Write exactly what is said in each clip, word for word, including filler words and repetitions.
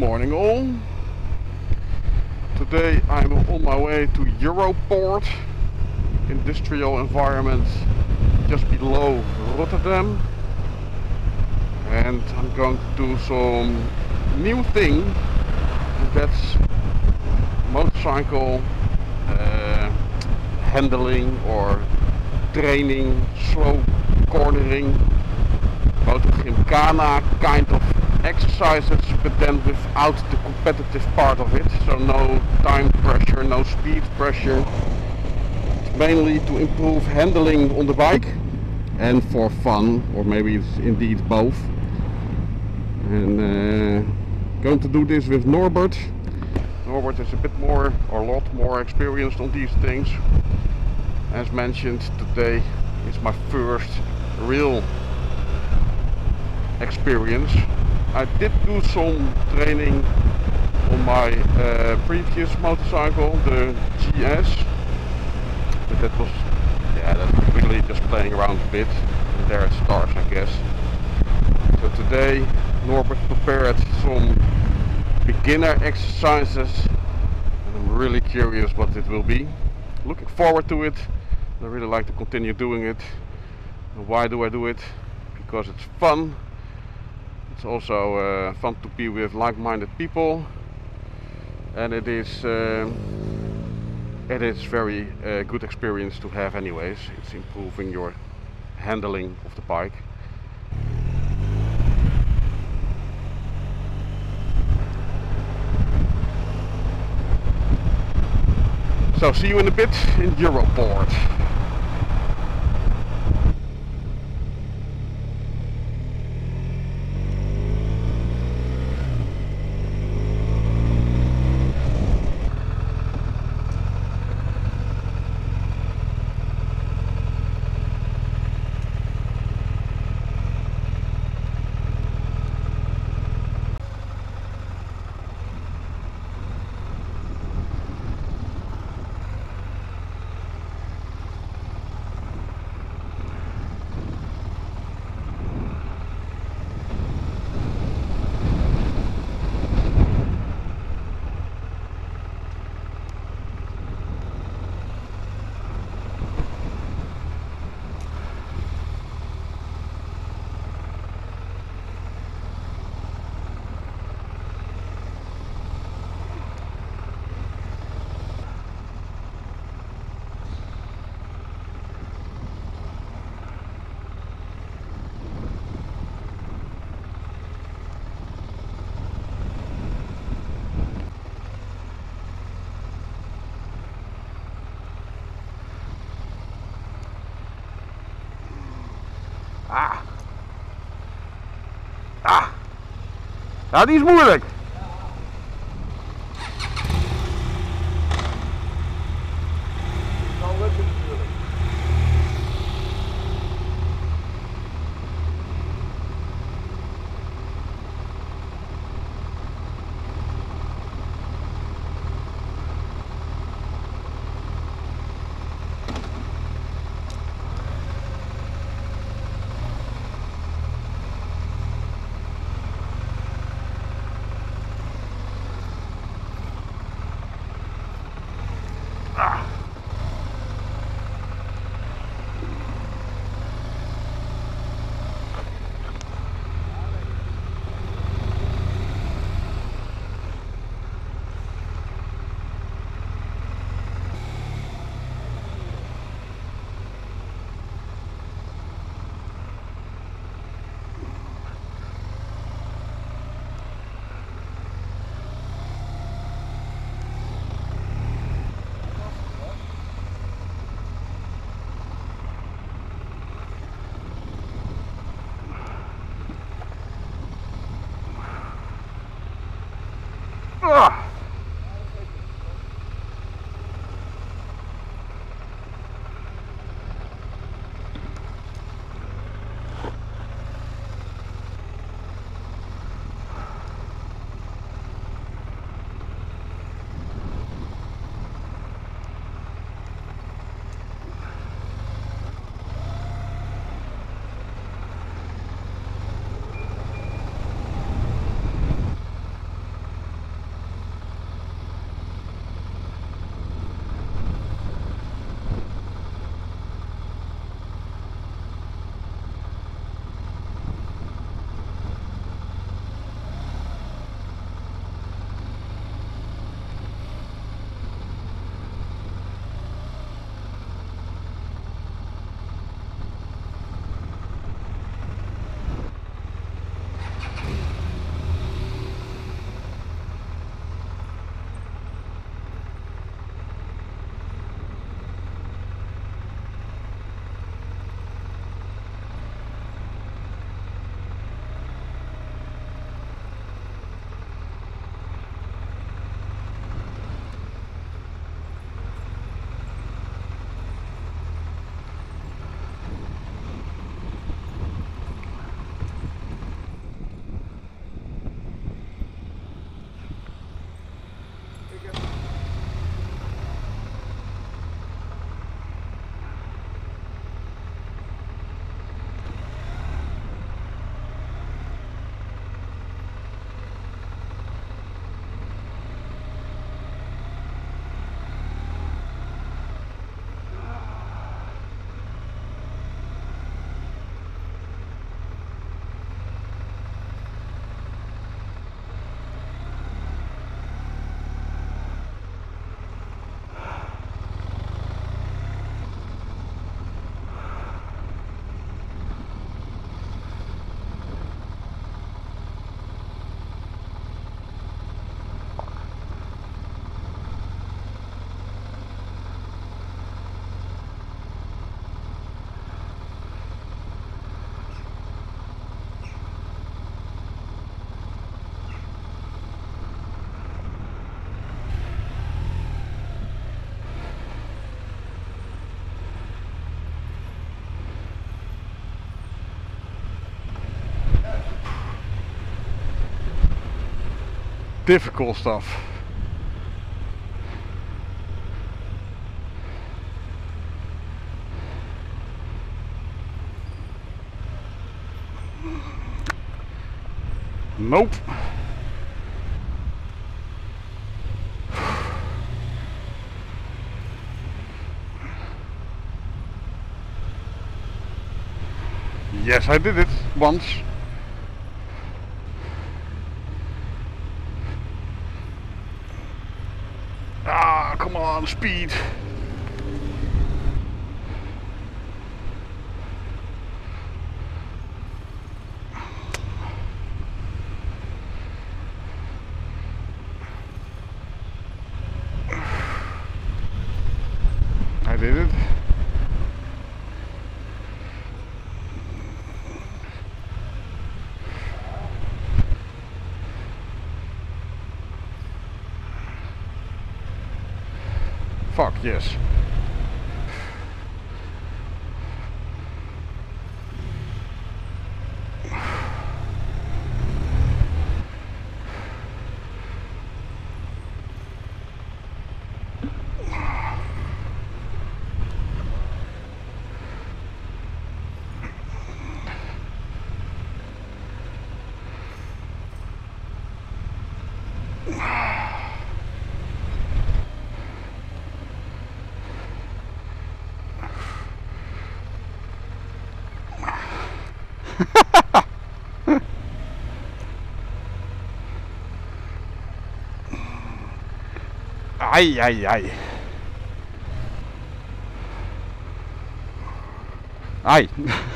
morning all. Today I'm on my way to Europort, industrial environment just below Rotterdam, and I'm going to do some new thing, and that's motorcycle uh, handling or training, slow cornering, motor gymkhana kind of exercises, but then without the competitive part of it, so no time pressure, no speed pressure. It's mainly to improve handling on the bike and for fun, or maybe it's indeed both. And uh, going to do this with Norbert. Norbert is a bit more or a lot more experienced on these things. As mentioned, today is my first real experience. I did do some training on my uh, previous motorcycle, the G S, but that was, yeah, that's really just playing around a bit, and there it starts, I guess. So today Norbert prepared some beginner exercises, and I'm really curious what it will be. Looking forward to it. I really like to continue doing it. And why do I do it? Because it's fun. It's also uh, fun to be with like-minded people, and it is uh, it is very uh, good experience to have anyways. It's improving your handling of the bike. So see you in a bit in Europort. Ah. Ah. Ja, die is moeilijk. Ah. difficult stuff. Nope. Yes, I did it once. Ah, come on, speed. I did it. Fuck yes. Ai ai ai. Ai.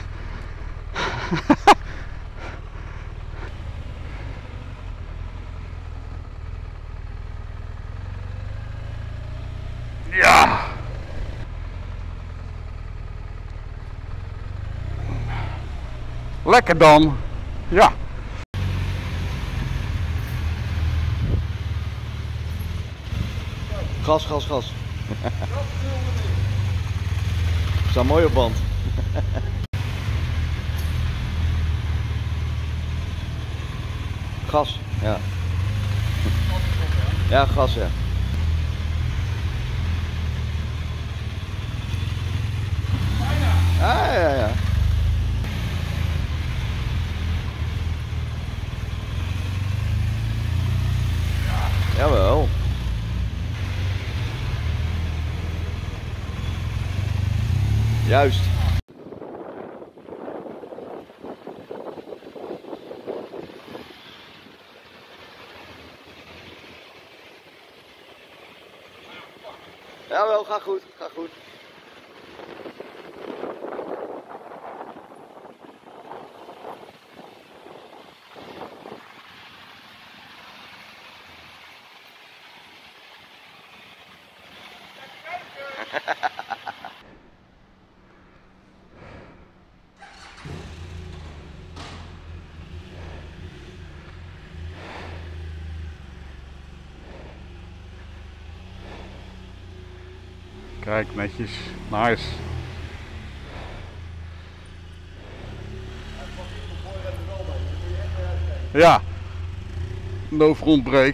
Ja. Lekker dan. Ja. Gas, gas, gas. Staat mooi op band. Gas, ja. Ja, gas, ja. Ah, ja, ja. Jawel. Juist. Jawel, gaat goed, gaat goed. Kijk, netjes. Nice. Ja. No front brake.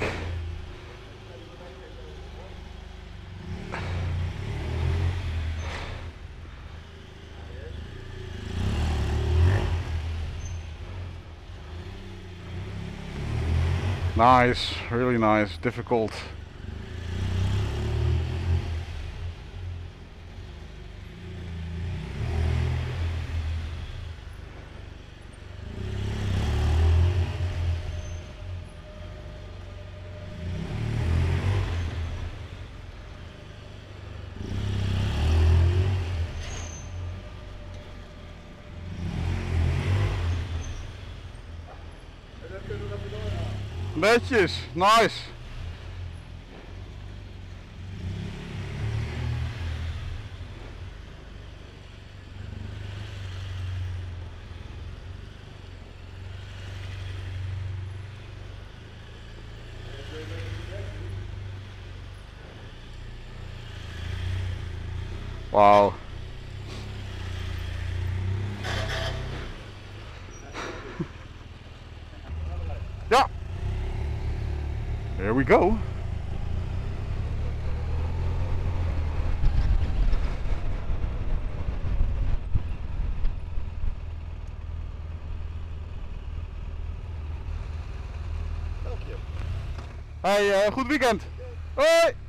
Nice, really nice, difficult. Netjes, nice. Wow. Ja. Here we go. Dank je. Hey, uh, goed weekend. Hoi!